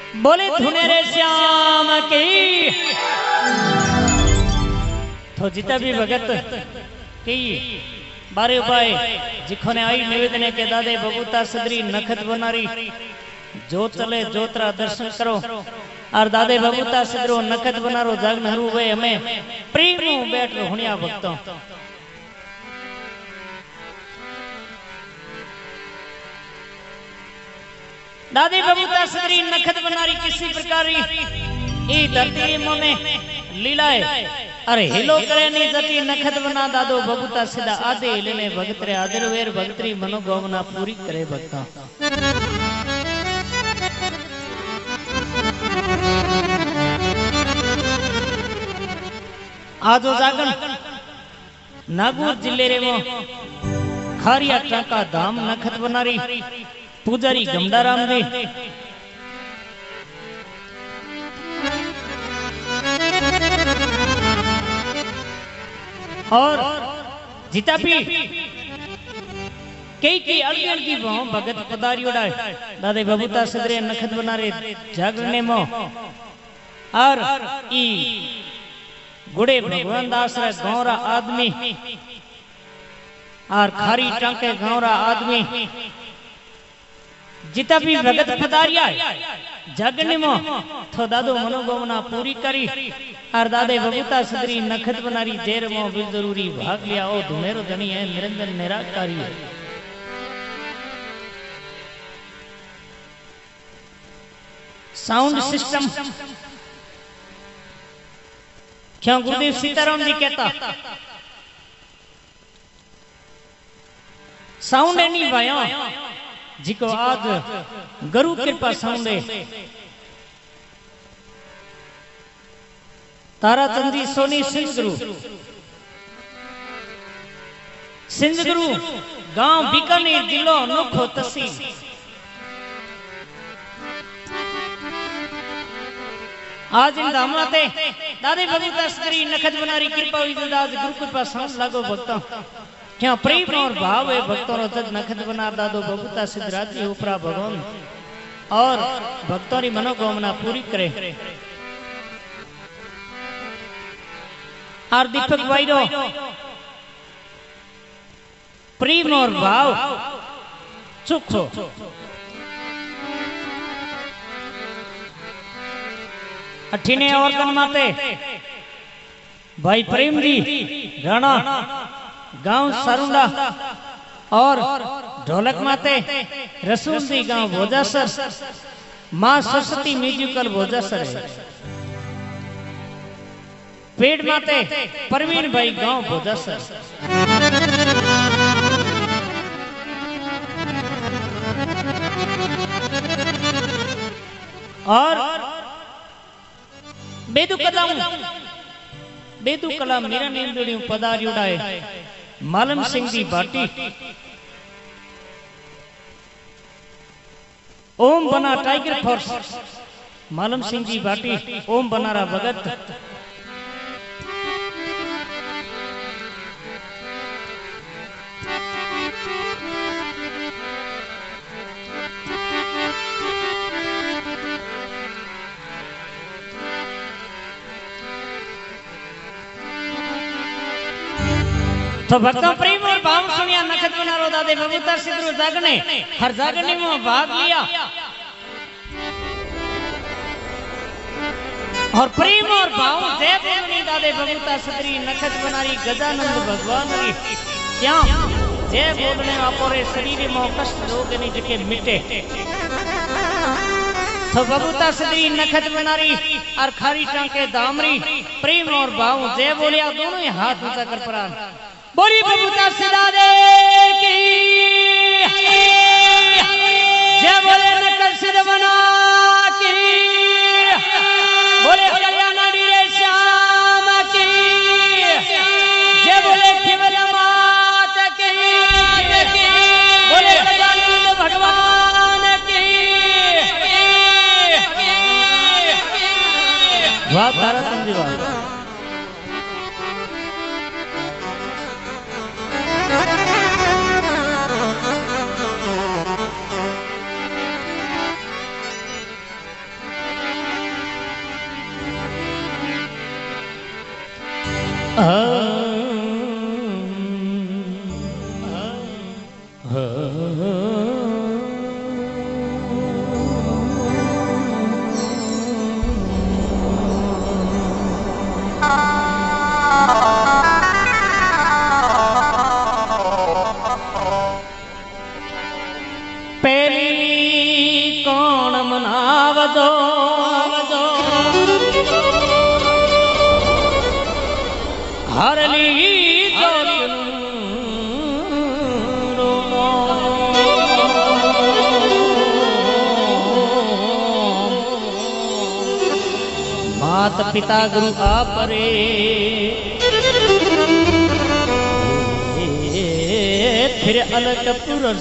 बोले धुने रे श्याम की तो जिता भी भगत की बारे उपाय जिखोने आई निवेदन के दादे बबूता सदरी नखत बनारी जो चले जोतरा दर्शन करो और दादे बबूता सदरो नखत बनारो जागन हरू वे हमें प्रेम बैठ हुनिया भक्तों दादी बबूता सदरी नखत बनारी किसी प्रकार ई धरती मोने लीलाए अरे हिलो करे नी जती नखत बना दादो बबूता सीधा आदे लेने भगतरे आदर वेर भगतरी मनोगोमना पूरी करे भक्ता आजो जागन नागौर जिले रे मो खारिया टाका धाम नखत बनारी पुजारी गमदाराम दे और जिता भी कई अड़गन की वो भगत पदारी उड़ाए दादे बबूता सदरे नखत बना रहे जागरने मो और ई गुड़े भगवान दास रे गौरा आदमी और खारी टांके गौरा आदमी जिता भी भगत पदारिया जागने मो तो दादो मनोगोमना पूरी करी और दादे बबूता सदरी नखत बनारी देर मो बिल जरूरी भाग लिया ओ धुमेरो धनी है निरंजन निराकारी है साउंड सिस्टम क्यों गुरुदेव सीताराम जी कहता साउंड नहीं भाया जिको आज गुरु कृपा साउंड ताराचंद जी सोनी सिंह गुरु गांव बीकानेर जिलो अनोखो तहसील आज इन धामलाते दादे बबूता सदरी नखत बनारी कृपा हुई आज गुरु कृपा साउंड लागो भक्तों क्या प्रेम और भाव है भक्तों रजत नखत बना दादो बबूता सिद्धरात्रि उपरा भगवान और भक्तों की मनोकामना पूरी करे और दीपक वाइरो प्रेम और भाव चुखो अठीने और माते भाई प्रेम जी राणा गांव सारुंडा और ढोलक माते रसूल जी गांव भोजासर मां सरस्वती म्यूजिकल भोजासर पेड़ माते परवीन भाई गांव भोजासर और बेदू कला मेरा नेंदड़ी पदारी उड़ाए मालम सिंह जी बाटी ओम बना टाइगर फोर्स मालम सिंह जी बाटी ओम बनारा भगत तो भक्तों प्रेम और भाव सुनिया नखत बना रो दादे बबूता सिद्धरू जागने हर जागने में भाग लिया और प्रेम और भाव जय बोलनी दादे बबूता सिद्धरी नखत बनारी गजानंद भगवान की क्या जय बोलने वापोरे शरीर में कष्ट रोग नहीं जके मिटे तो बबूता सिद्धरी नखत बनारी और खारी टांके दामरी प्रेम और भाव जय बोलिया दोनों ही हाथ ऊंचा कर प्राण बोली बबूता सिदारे की जय बोले नकर सिद्ध बना की बोले कल्याणी रे श्याम की जय बोले केवल मात की बोले गजानंद भगवान की वाह ताराचंद जी वाह મનાવજો હરલી मात पिता गुरु आपरे फिर अलग पुरुष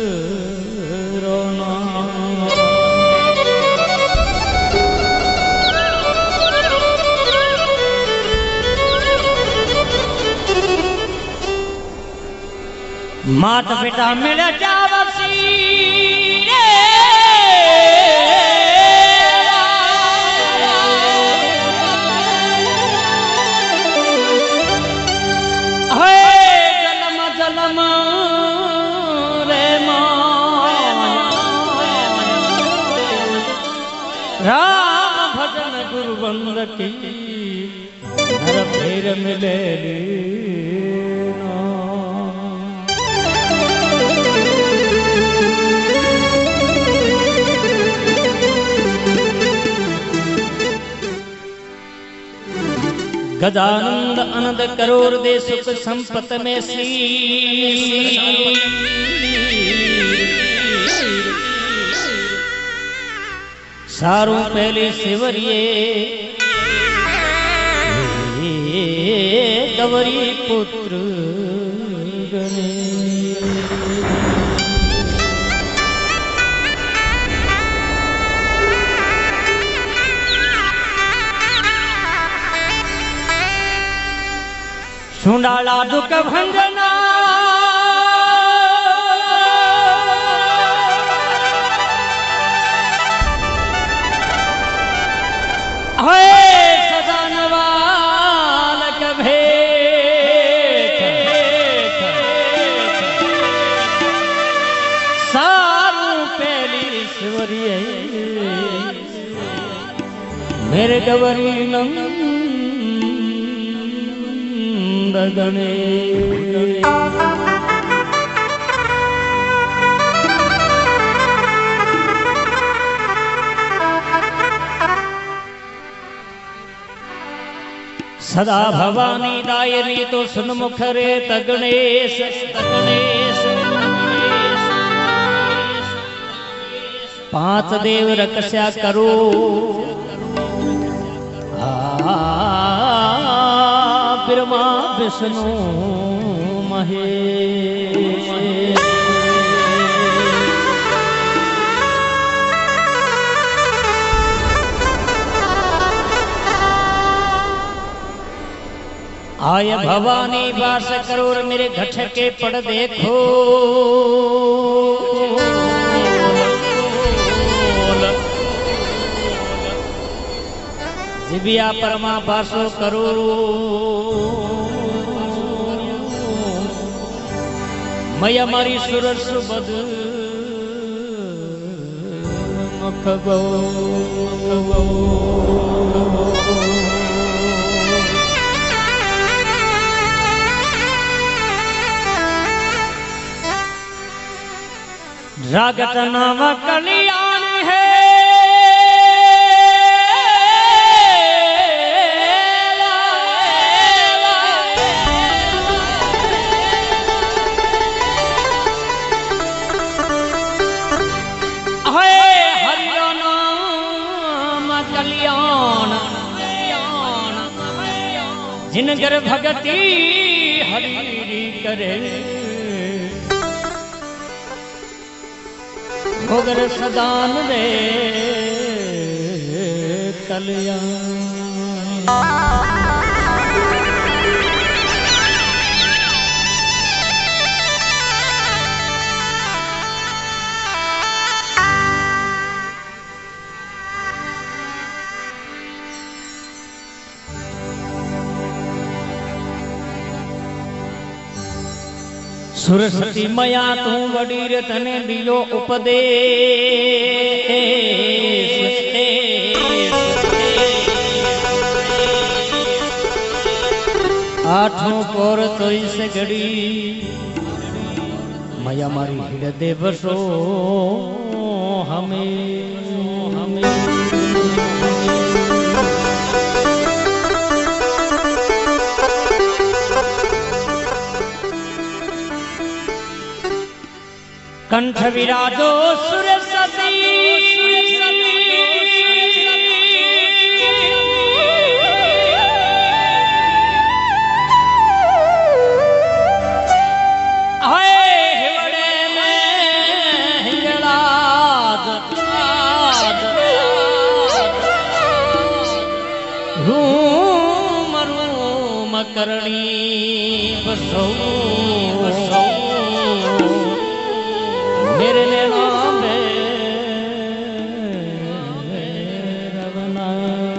रोना मात पिता मिले जावसी राम भजन गुरु बंद की नर फेर मिले गजानंद अनंद करोड़ दे सुख संपत में श्री सारू पहले शिवरिये गवरी पुत्र गणे सुंडाला दुख भंजना मेरे गवरी नंद गणे सदा भवानी दायरी तो सुनमुख रे तगणेश तगणेश पांच देव रकस्या करो ब्रह्मा विष्णु महेश आय भवानी वास करोड़ मेरे घट के पड़ देखो दिव्या परमा पासो करो मैया मारी सुरस बद मुख गो रागत नाम कल्याण है जिन घर भगती हरि करे भोगर सदान रे कल्याण सुरसती मया तू वडीर तने दियो उपदेश आठों पोर तो इस घड़ी मया मारी हृदय बसो हमें कंठ विराजो सुरसती रूम रूम करणी बसो बसो मेरे नाम रवना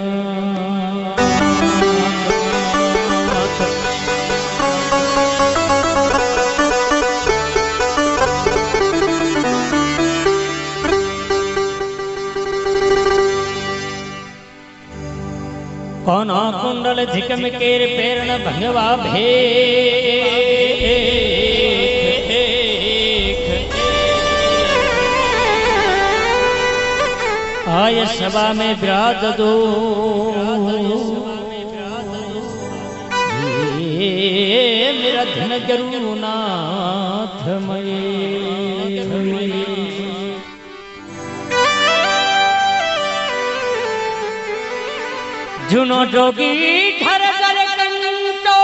कोना कुंडल झिकम केर पेरण भंगवा भे आय सभा में विराज दो मेरा धन गुरुनाथ मये जुनो जोगी घर घर कंटो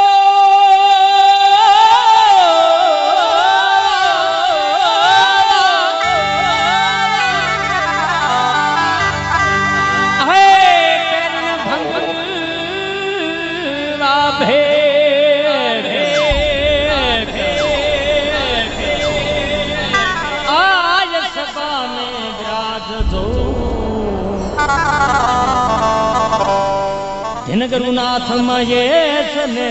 आज सभा में विराज दो दिन गुरुनाथ महेश ने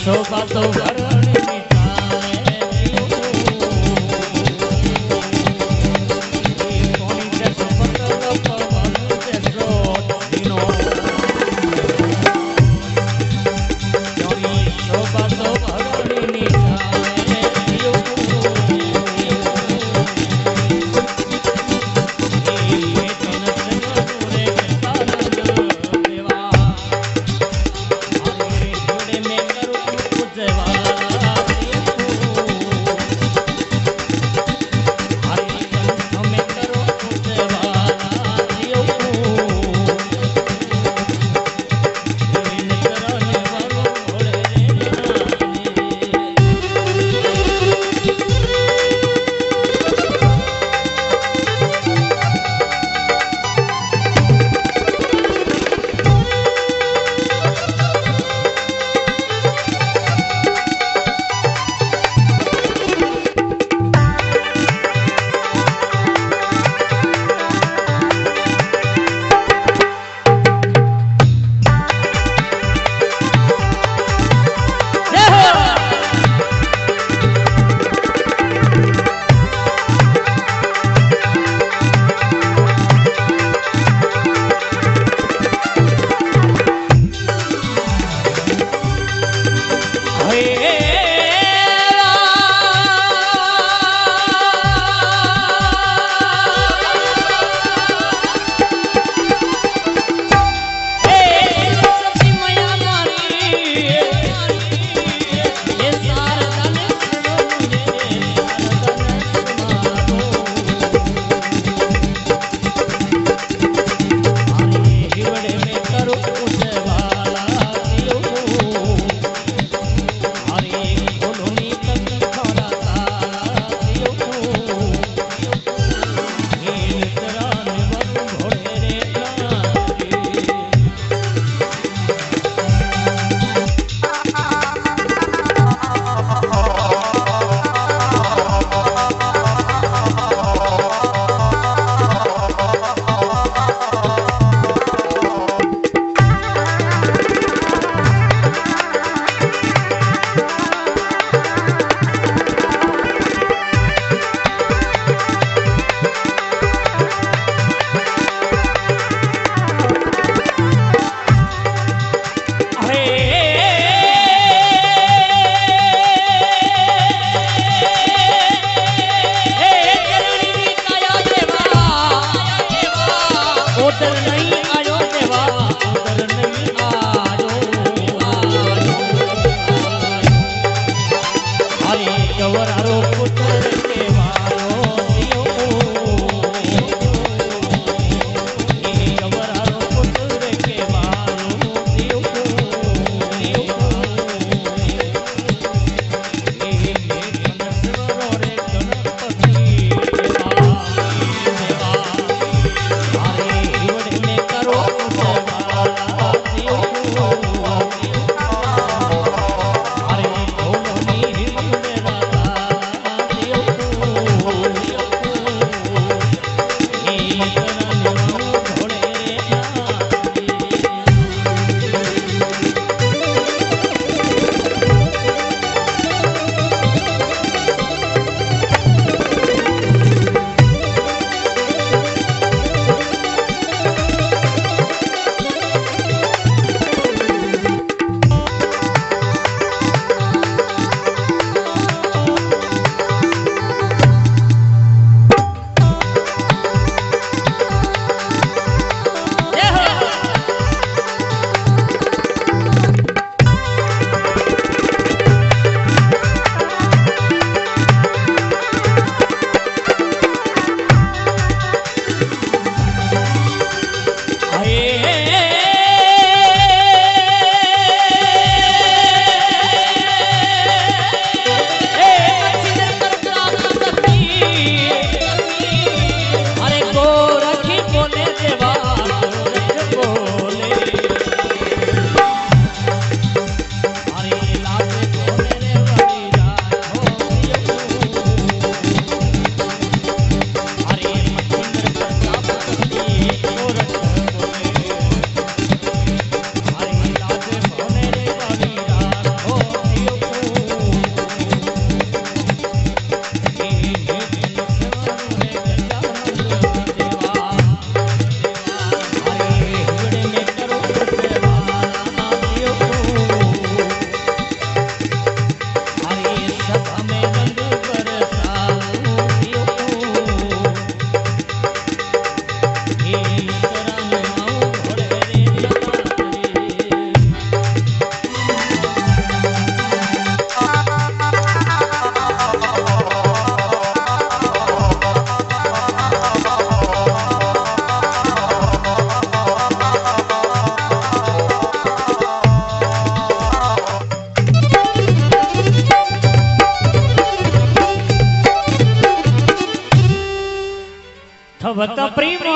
शोभा तो वर्णन मिटाए कोणी जसो बदल पवन जसो दिनो कोणी शोभा तो वर्णन मिटाए देवा मारे जोड़े में करूं पूजवा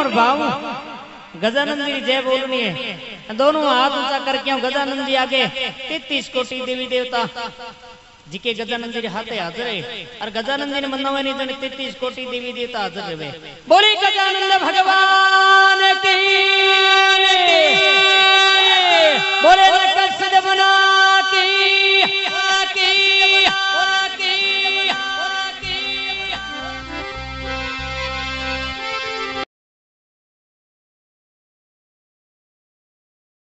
और भाव गजानंद जी जय बोलनी है। दोनों हाथ ऊंचा करके गजानंद जी आगे 33 कोटि देवी देवता जिके गजानंद जी हाथे हाजिर है और गजानंद जी ने मनवानी जन 33 कोटि देवी देवता हाजिर रहे। बोली गजानंद भगवान की बोले